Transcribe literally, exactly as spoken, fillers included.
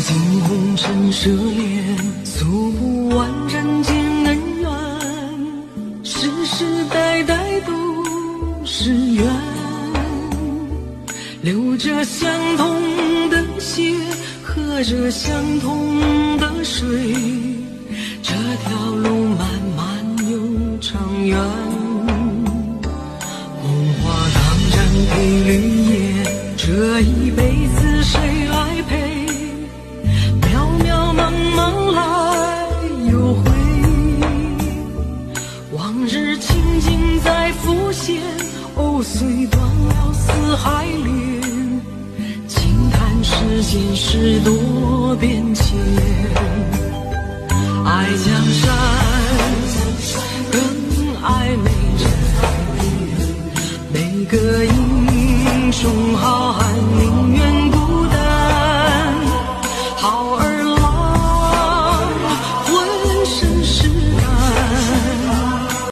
尽红尘奢恋，诉不完人间恩怨，世世代代都是缘，流着相同的血，喝着相同的水，这条路漫漫又长远。红花当然配绿叶，这一辈子谁来陪？渺渺茫茫来又回，往日情景在浮现，藕虽断了丝还连，轻叹世间事多变迁。爱江山更爱美人，每个英雄好汉宁愿